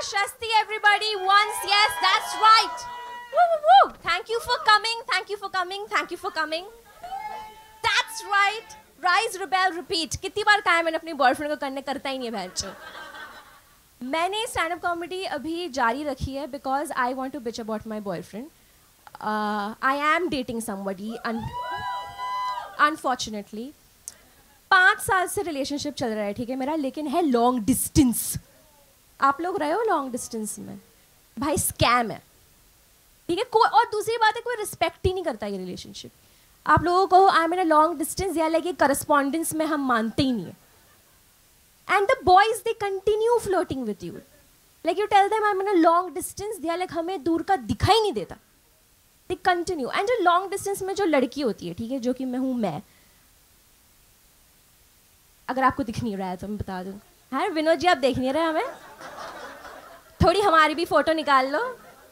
Shasti, everybody. Once, yes, that's right. Woo, woo, woo. Thank you for coming. Thank you for coming. Thank you for coming. That's right. Rise, rebel, repeat. कितनी बार कहा है मैंने अपने boyfriend को करने, करता ही नहीं है बहनचो। मैंने स्टैंड अप कॉमेडी अभी जारी रखी है because I want to bitch about my boyfriend. I am dating somebody unfortunately. 5 साल से रिलेशनशिप चल रहा है, ठीक है मेरा, लेकिन है लॉन्ग डिस्टेंस. आप लोग रहे हो लॉन्ग डिस्टेंस में? भाई स्कैम है, ठीक है. कोई और दूसरी बात है, कोई रिस्पेक्ट ही नहीं करता ये रिलेशनशिप. आप लोगों को I mean a long distance या लाइक करस्पॉन्डेंस में हम मानते ही नहीं है. And the boys they continue floating with you, like you tell them I mean a long distance, they are like हमें दूर का दिखाई नहीं देता. They continue. एंड जो लॉन्ग डिस्टेंस में जो लड़की होती है, ठीक है, जो कि मैं हूँ, मैं, अगर आपको दिख नहीं रहा है तो मैं बता दूँ. हाँ विनोद जी, आप देख नहीं रहे हमें, थोड़ी हमारी भी फोटो निकाल लो.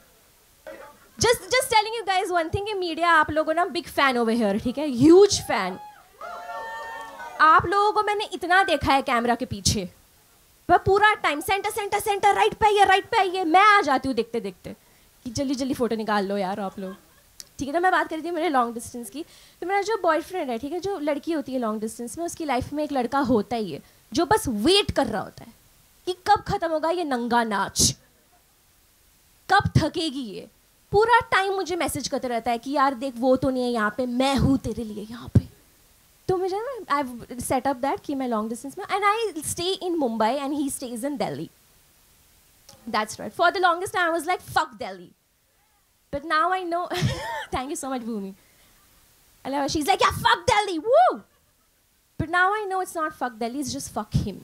Just telling you guys one thing, media आप लोगों ना बिग फैन ओवर हियर, ठीक है, ह्यूज फैन. आप लोगों को मैंने इतना देखा है कैमरा के पीछे, वह पूरा time centre centre centre, right पे आइए, राइट पे आइए. मैं आ जाती हूँ देखते देखते कि जल्दी जल्दी फोटो निकाल लो यार आप लोग, ठीक है ना. मैं बात कर रही थी मेरे लॉन्ग डिस्टेंस की. तो मेरा जो बॉयफ्रेंड है, ठीक है, जो लड़की होती है लॉन्ग डिस्टेंस में, उसकी लाइफ में एक लड़का होता ही है जो बस वेट कर रहा होता है कि कब खत्म होगा ये नंगा नाच, कब थकेगी ये. पूरा टाइम मुझे मैसेज करते रहता है कि यार देख वो तो नहीं है यहाँ पे, मैं हूँ तेरे लिए यहाँ पे. तो मुझे ना आई सेट अप दैट कि मैं लॉन्ग डिस्टेंस में, and I stay in Mumbai and he stays in Delhi. That's right. For the longest time I was like fuck Delhi, but now I know. Thank you so much Bhumi. She is like yeah fuck Delhi, woo. But now I know it's not fuck Delhi, it's just fuck him.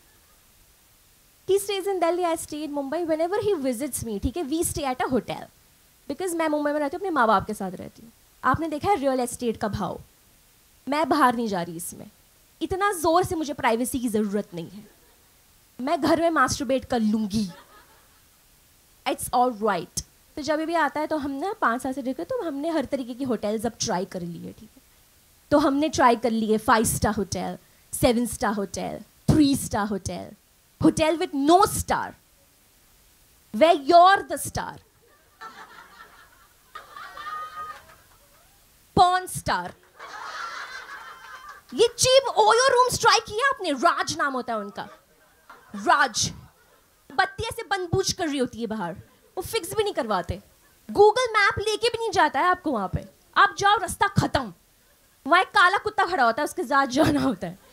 He stays in Delhi, I stay in Mumbai. Whenever he visits me, ठीक है, we stay at a hotel. Because मैं मुंबई में रहती हूँ, अपने माँ बाप के साथ रहती हूँ. आपने देखा है रियल एस्टेट का भाव. मैं बाहर नहीं जा रही इसमें, इतना जोर से मुझे प्राइवेसी की ज़रूरत नहीं है. मैं घर में मास्टरबेट कर लूँगी. It's all right. तो जब भी आता है तो हमने 5 साल से देखा, तो हमने हर तरीके की होटल्स अब ट्राई कर ली है, ठीक है. तो हमने ट्राई कर लिए 5 star hotel, 7 star hotel, 3 star hotel, hotel with no star, where you're the star. Porn star. ये cheap ओयो रूम्स ट्राई किया आपने? राज नाम होता है उनका, राज. बत्ती ऐसे बंद बूझ कर रही होती है बाहर, वो फिक्स भी नहीं करवाते. गूगल मैप लेके भी नहीं जाता है आपको वहां पे. आप जाओ, रास्ता खत्म, वहां एक काला कुत्ता खड़ा होता है, उसके साथ जाना होता है.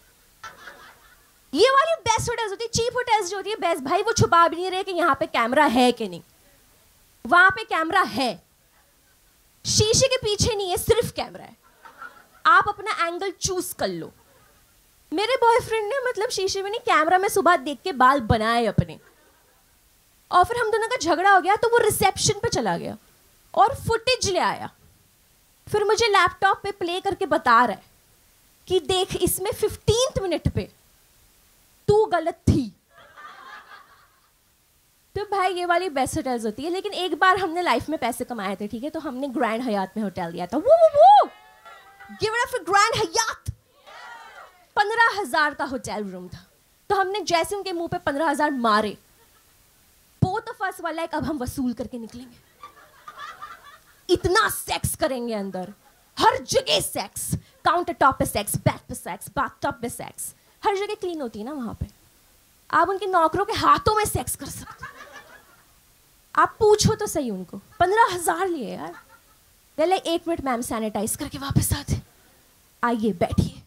ये वाली बेस्ट होटल्स होती है. चीप होटल्स जो होती है बेस्ट, भाई वो छुपा भी नहीं रहे कि यहाँ पे कैमरा है कि नहीं. वहां पे कैमरा है, शीशे के पीछे नहीं है, सिर्फ कैमरा है. आप अपना एंगल चूज कर लो. मेरे बॉयफ्रेंड ने मतलब शीशे में नहीं, कैमरा में सुबह देख के बाल बनाए अपने, और फिर हम दोनों का झगड़ा हो गया तो वो रिसेप्शन पे चला गया और फुटेज ले आया. फिर मुझे लैपटॉप पे प्ले करके बता रहा है कि देख इसमें 15th मिनट पे तू गलत थी. तो भाई ये वाली बेस्ट होटल्स होती है. लेकिन एक बार हमने लाइफ में पैसे कमाए थे, ठीक है, तो हमने ग्रैंड हयात में होटल लिया था. वो give it up for Grand Hyatt. 15,000 का होटल रूम था. तो हमने जैसे उनके मुंह पे 15,000 मारे, both of us were like अब हम वसूल करके निकलेंगे. इतना सेक्स करेंगे अंदर, हर जगह सेक्स, काउंटर टॉप पे सेक्स, बेड पे सेक्स, बाथटब पे सेक्स. हर जगह क्लीन होती है ना वहां पे. आप उनके नौकरों के हाथों में सेक्स कर सकते. आप पूछो तो सही उनको. 15,000 लिए यार. They like 1 minute ma'am, sanitise करके वापस आते. आइए बैठिए.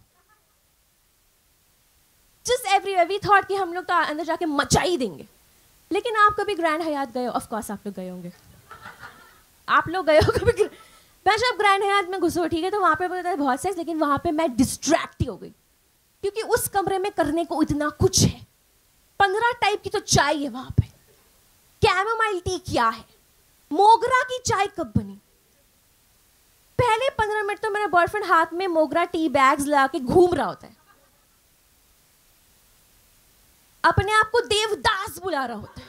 जस्ट एवरीवेयर वी थॉट कि हम लोग तो अंदर जाके मचा ही देंगे. लेकिन आप कभी ग्रैंड हयात गए हो? ऑफ कोर्स आप लोग गए होंगे. आप लोग गए हो कभी? मैं जब ग्रैंड हयात में घुसो, ठीक है, तो वहां पे बहुत सेक्स, लेकिन वहां पे मैं डिस्ट्रैक्ट ही हो गई क्योंकि उस कमरे में करने को इतना कुछ है. 15 टाइप की तो चाय है वहां पे. कैमोमाइल टी क्या है, मोगरा की चाय कब बनी. पहले 15 मिनट तो मेरा बॉयफ्रेंड हाथ में मोगरा टी बैग्स लगा के घूम रहा होता है, अपने आप को देवदास बुला रहा होता है.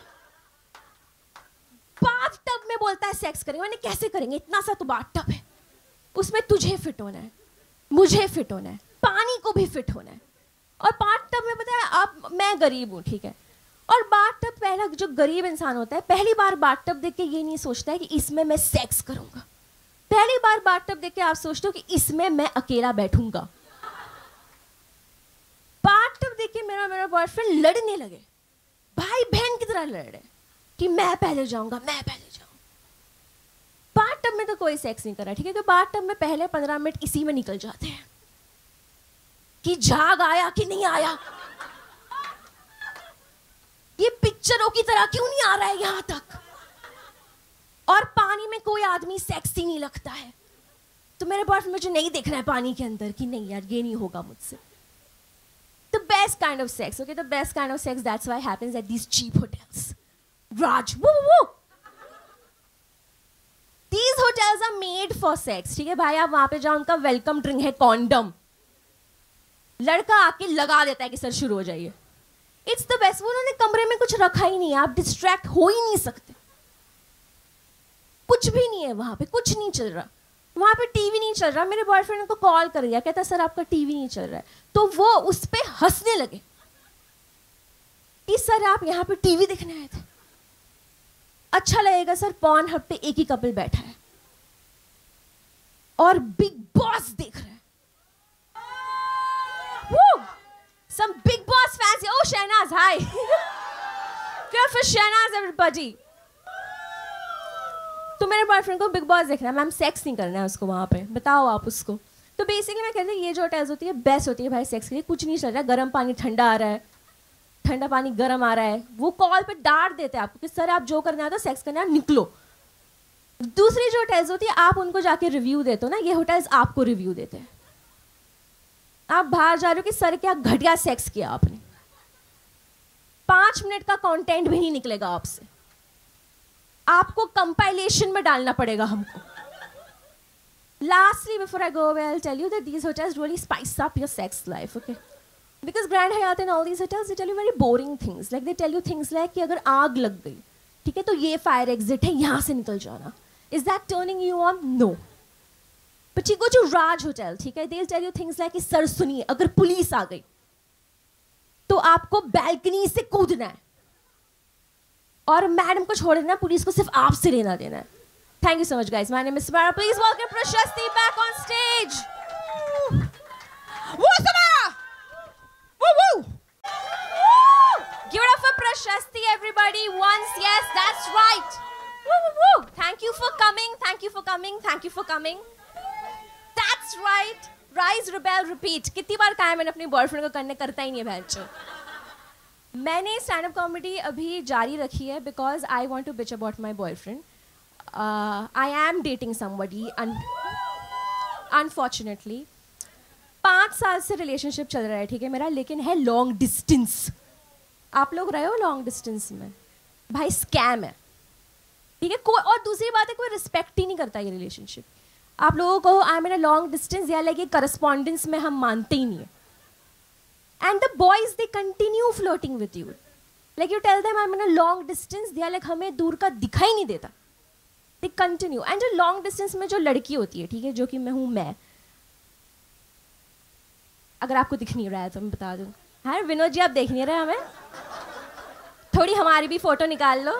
बाथटब में बोलता है सेक्स करेंगे. मैंने कैसे करेंगे, इतना सा तो बाथटब है, उसमें तुझे फिट होना है, मुझे फिट होना है, पानी को भी फिट होना है. और बाथटब में पता है आप, मैं गरीब हूँ, ठीक है, और बाथटब, पहला जो गरीब इंसान होता है पहली बार बाथटब देख के ये नहीं सोचता है कि इसमें मैं सेक्स करूंगा। पहली बार बाथटब देख के आप सोचते हो कि इसमें मैं अकेला बैठूंगा। बाथटब देख के मेरा बॉयफ्रेंड लड़ने लगे, भाई बहन की तरह लड़ रहे कि मैं पहले जाऊंगा, मैं पहले जाऊंगा। बाथटब में तो कोई सेक्स नहीं कर रहा, ठीक है, तो बाथटब में पहले 15 मिनट इसी में निकल जाते हैं कि झाग आया कि नहीं आया, ये पिक्चरों की तरह क्यों नहीं आ रहा है यहां तक, और पानी में कोई आदमी सेक्सी नहीं लगता है। तो मेरे बॉयफ्रेंड मुझे नहीं देखना है पानी के अंदर कि नहीं यार ये नहीं होगा मुझसे। The best kind of sex, okay, the best kind of sex, that's why happens at these cheap hotels. Raj, woo woo. These hotels are made for sex, ठीक है भाई, आप वहां पे जाओ, उनका वेलकम ड्रिंक है कॉन्डम, लड़का आके लगा देता है कि सर शुरू हो जाइए। It's the best. वो उन्होंने कमरे में कुछ रखा ही नहीं है, आप डिस्ट्रैक्ट हो ही नहीं सकते, कुछ भी नहीं है वहां पे, कुछ नहीं चल रहा, वहां पे टीवी नहीं चल रहा। मेरे बॉयफ्रेंड को कॉल कर दिया, कहता सर आपका टीवी नहीं चल रहा है, तो वो उस पे हंसने लगे कि सर आप यहाँ पे टीवी देखने आए थे, अच्छा लगेगा सर, पॉर्न हब पे एक ही कपल बैठा है और बिग बॉस देख रहा है। Some big boss fans. Oh, Shahnaz, hi. Good for Shahnaz, everybody. तो मेरे बॉयफ्रेंड को बिग बॉस देखना है, मैम सेक्स नहीं करना है उसको वहाँ पे, बताओ आप उसको। तो बेसिकली मैं कहती हूँ ये जो होटल्स होती है बेस्ट होती है भाई सेक्स के लिए। कुछ नहीं चल रहा है, गर्म पानी ठंडा आ रहा है, ठंडा पानी गर्म आ रहा है, वो कॉल पे डांट देते हैं आपको कि सर आप जो करना है तो सेक्स करना है, निकलो। दूसरी जो होटल्स होती है आप उनको जाके रिव्यू देते हो ना, ये होटल्स आपको रिव्यू देते हैं। आप बाहर जा रहे हो कि सर क्या घटिया सेक्स किया आपने, 5 मिनट का कंटेंट भी नहीं निकलेगा आपसे, आपको कंपाइलेशन में डालना पड़ेगा हमको। Lastly, before I go away, I'll tell you that these hotels really spice up your sex life, okay? Because Grand Hyatt and all these hotels, they tell you very boring things. Like they tell you things like कि अगर आग लग गई, ठीक है, तो ये fire exit है, यहाँ से निकल जाना। Is that turning you on? No. But you go to Raj Hotel, ठीक है, they'll tell you things like कि सर सुनिए, अगर पुलिस आ गई, तो आपको बैल्कनी से कूदना है और मैडम को छोड़ देना, पुलिस को सिर्फ आपसे लेना देना है। Thank you so much, guys. My name is Samara. Please welcome Prashasti back on stage. Woo, Samara! Woo, woo! Give it up for Prashasti, everybody. Once, yes, that's right. Woo, woo, woo! Thank you for coming. Thank you for coming. Thank you for coming. That's right. Rise, rebel, repeat. कितनी बार कहा है मैंने अपने boyfriend को करने, करता ही नहीं है बहनचोद। मैंने स्टैंड अप कॉमेडी अभी जारी रखी है because I want to bitch about my boyfriend. I am dating somebody, unfortunately. 5 साल से रिलेशनशिप चल रहा है, ठीक है मेरा, लेकिन है लॉन्ग डिस्टेंस। आप लोग रहे हो लॉन्ग डिस्टेंस में, भाई स्कैम है, ठीक है। कोई और दूसरी बात है, कोई रिस्पेक्ट ही नहीं करता ये रिलेशनशिप। आप लोगों को I am in a long distance या लाइक ये करस्पॉन्डेंस में हम मानते ही नहीं है। And the boys they continue floating with you, like you tell them I am in a long distance, they are like हमें दूर का दिखाई नहीं देता, they continue। एंड जो लॉन्ग डिस्टेंस में जो लड़की होती है, ठीक है, जो कि मैं हूं, मैं, अगर आपको दिख नहीं रहा है तो मैं बता दूं, हाँ विनोद जी आप देख नहीं रहे हमें, थोड़ी हमारी भी फोटो निकाल लो।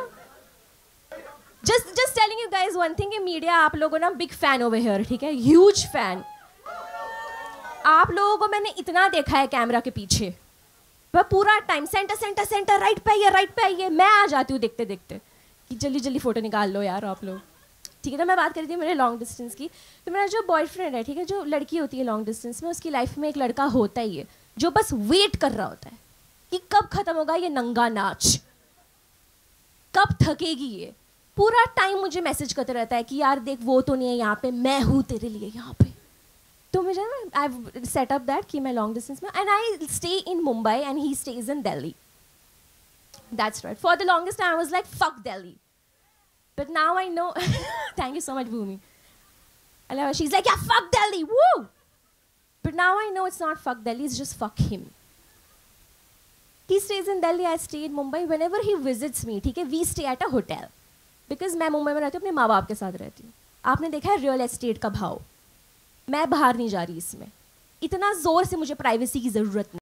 Just telling you guys one thing, media आप लोगों ना बिग फैन ओवर हियर, ठीक है, ह्यूज फैन। आप लोगों को मैंने इतना देखा है कैमरा के पीछे, वह पूरा time centre centre centre, right पे आइए, राइट पे आइए, मैं आ जाती हूँ देखते देखते कि जल्दी जल्दी फोटो निकाल लो यार आप लोग, ठीक है। तो मैं बात कर रही थी मेरे लॉन्ग डिस्टेंस की। तो मेरा जो बॉयफ्रेंड है, ठीक है, जो लड़की होती है लॉन्ग डिस्टेंस में, उसकी लाइफ में एक लड़का होता ही है जो बस वेट कर रहा होता है कि कब खत्म होगा ये नंगा नाच, कब थकेगी ये। पूरा टाइम मुझे मैसेज करते रहता है कि यार देख वो तो नहीं है यहाँ पे, मैं हूँ तेरे लिए यहाँ पे। तो मुझे ना आई सेट अप दैट कि मैं लॉन्ग डिस्टेंस में, and I stay in Mumbai and he stays in Delhi. That's right. For the longest time, I was like, fuck Delhi. But now I know. Thank you so much, Bhumi. I love her. She's like, yeah, fuck Delhi. Woo! But now I know it's not fuck Delhi, it's just fuck him. He stays in Delhi, I stay in Mumbai. Whenever he visits me, ठीक है, we stay at a hotel. Because मैं मुंबई में रहती हूँ, अपने माँ बाप के साथ रहती हूँ। आपने देखा है रियल एस्टेट का भाव, मैं बाहर नहीं जा रही इसमें, इतना जोर से मुझे प्राइवेसी की ज़रूरत नहीं।